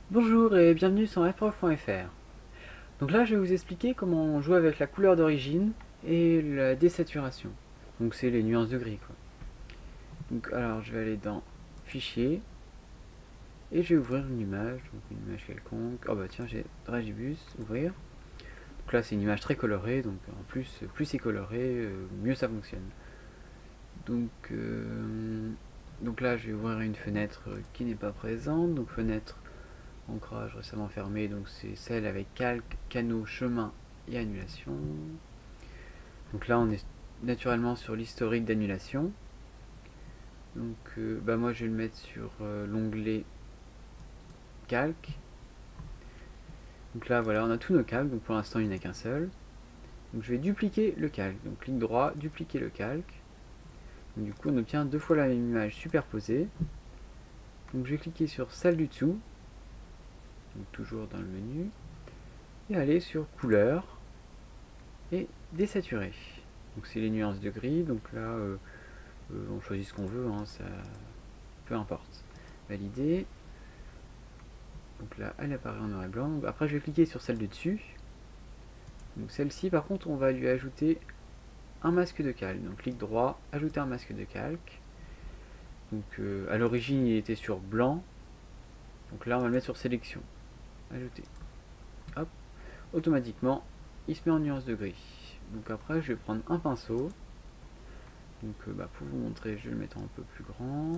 Bonjour et bienvenue sur fprof.fr. Donc là je vais vous expliquer comment jouer avec la couleur d'origine et la désaturation. Donc c'est les nuances de gris quoi. Donc alors je vais aller dans Fichier et je vais ouvrir donc une image quelconque. Oh bah tiens, j'ai Dragibus, ouvrir. Donc là c'est une image très colorée, donc en plus c'est coloré, mieux ça fonctionne. Donc, donc là je vais ouvrir une fenêtre qui n'est pas présente, donc fenêtre ancrage récemment fermé, donc c'est celle avec calque, canaux, chemin et annulation. Donc là on est naturellement sur l'historique d'annulation. Donc bah moi je vais le mettre sur l'onglet calque. Donc là voilà, on a tous nos calques, donc pour l'instant il n'y en a qu'un seul. Donc je vais dupliquer le calque, donc clic droit, dupliquer le calque. Donc, du coup on obtient deux fois la même image superposée. Donc je vais cliquer sur celle du dessous, donc toujours dans le menu, et aller sur couleur et désaturer. Donc c'est les nuances de gris, donc là on choisit ce qu'on veut, hein, ça peu importe. Valider. Donc là elle apparaît en noir et blanc. Donc, après je vais cliquer sur celle de dessus. Donc celle-ci par contre on va lui ajouter un masque de calque. Donc clic droit, ajouter un masque de calque. Donc à l'origine il était sur blanc. Donc là on va le mettre sur sélection. Ajouter. Hop. Automatiquement il se met en nuance de gris. Donc après je vais prendre un pinceau. Donc pour vous montrer, je vais le mettre un peu plus grand.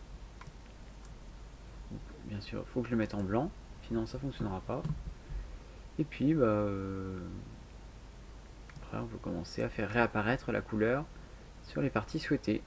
Donc, bien sûr, il faut que je le mette en blanc, sinon ça ne fonctionnera pas. Et puis après on peut commencer à faire réapparaître la couleur sur les parties souhaitées.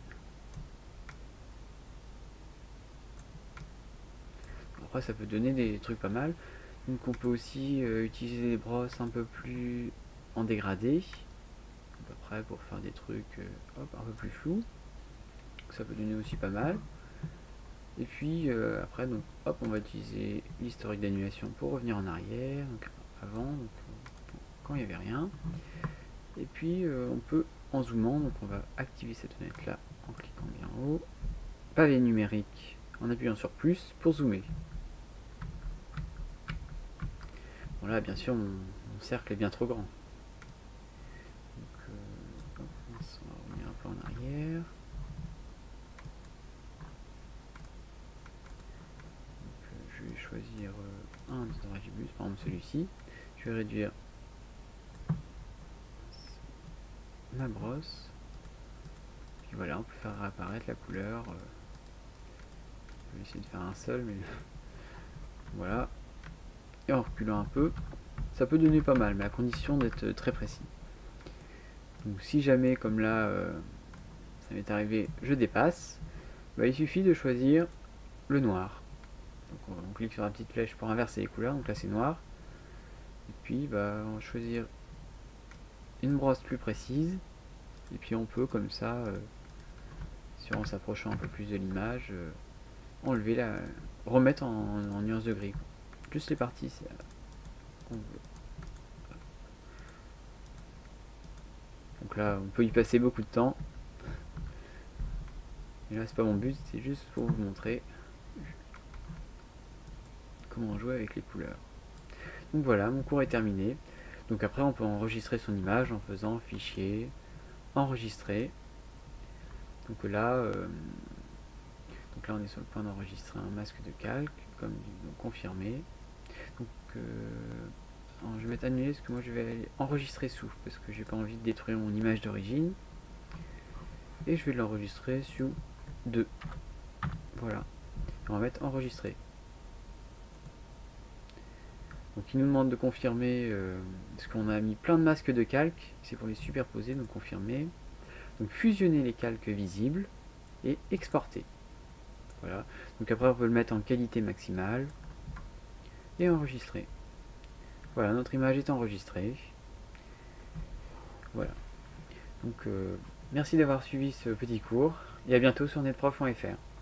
Après ça peut donner des trucs pas mal. Donc on peut aussi utiliser des brosses un peu plus en dégradé. Donc, après pour faire des trucs un peu plus flous. Ça peut donner aussi pas mal. Et puis après donc hop, on va utiliser l'historique d'annulation pour revenir en arrière, donc avant, donc, quand il n'y avait rien. Et puis on peut en zoomant, donc on va activer cette fenêtre là en cliquant bien haut. Pavé numérique en appuyant sur plus pour zoomer. Bon là bien sûr mon cercle est bien trop grand. Donc on va revenir un peu en arrière. Je vais choisir un des Dragibus, par exemple celui-ci. Je vais réduire ma brosse. Puis voilà, on peut faire réapparaître la couleur. Je vais essayer de faire un seul, mais voilà. Et en reculant un peu, ça peut donner pas mal, mais à condition d'être très précis. Donc si jamais, comme là, ça m'est arrivé, je dépasse, il suffit de choisir le noir. Donc on clique sur la petite flèche pour inverser les couleurs, donc là c'est noir. Et puis on va choisir une brosse plus précise. Et puis on peut comme ça, en s'approchant un peu plus de l'image, enlever remettre en nuance de gris. Juste les parties qu'on veut. Donc là on peut y passer beaucoup de temps. Et là c'est pas mon but, c'est juste pour vous montrer comment jouer avec les couleurs. Donc voilà, mon cours est terminé. Donc après on peut enregistrer son image en faisant fichier, enregistrer. Donc là on est sur le point d'enregistrer un masque de calque, comme donc, confirmé. Donc je vais mettre annuler parce que moi je vais aller enregistrer sous, parce que j'ai pas envie de détruire mon image d'origine. Et je vais l'enregistrer sous 2. Voilà. Et on va mettre enregistrer. Donc il nous demande de confirmer, parce qu'on a mis plein de masques de calque, c'est pour les superposer, donc confirmer. Donc fusionner les calques visibles et exporter. Voilà. Donc après on peut le mettre en qualité maximale et enregistrer. Voilà, notre image est enregistrée. Voilà. Donc merci d'avoir suivi ce petit cours et à bientôt sur netprof.fr.